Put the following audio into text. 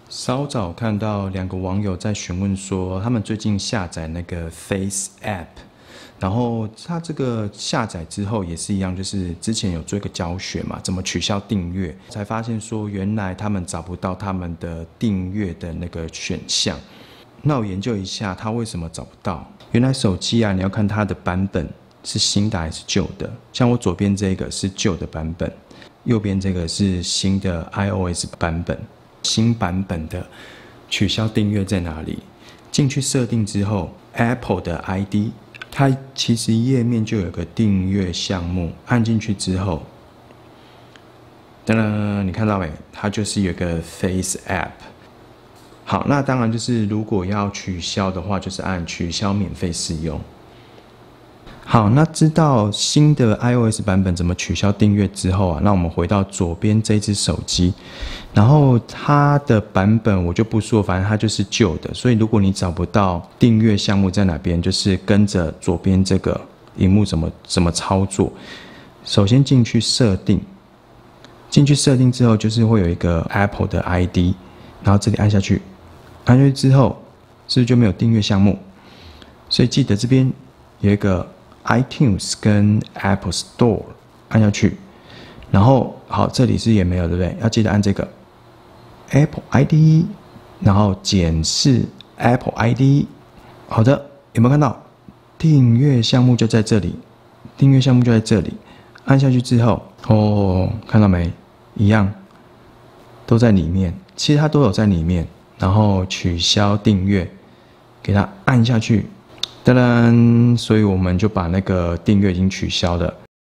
稍早看到2个网友在询问说，他们最近下载那个 Face App，然后他这个下载之后也是一样，就是之前有做一个教学嘛，怎么取消订阅，才发现说原来他们找不到他们的订阅的那个选项。那我研究一下，他为什么找不到？原来手机啊，你要看它的版本是新的还是旧的。像我左边这个是旧的版本，右边这个是新的 iOS 版本。新版本的取消订阅在哪里？进去设定之后 ，Apple 的 ID， 它其实页面就有个订阅项目，按进去之后，噔噔，你看到没？它就是有个 Face App。好，那当然就是如果要取消的话，就是按取消免费试用。好，那知道新的 iOS 版本怎么取消订阅之后啊，那我们回到左边这只手机，然后它的版本我就不说，反正它就是旧的，所以如果你找不到订阅项目在哪边，就是跟着左边这个荧幕怎么操作。首先进去设定，进去设定之后就是会有一个 Apple 的 ID， 然后这里按下去，按下去之后是不是就没有订阅项目？所以记得这边有一个iTunes 跟 Apple Store 按下去，然后好，这里是也没有，对不对？要记得按这个 Apple ID， 然后检视 Apple ID。好的，有没有看到订阅项目就在这里？订阅项目就在这里，按下去之后，看到没？一样都在里面，其实它都有在里面。然后取消订阅，给它按下去。当然，所以我们就把那个订阅已经取消了。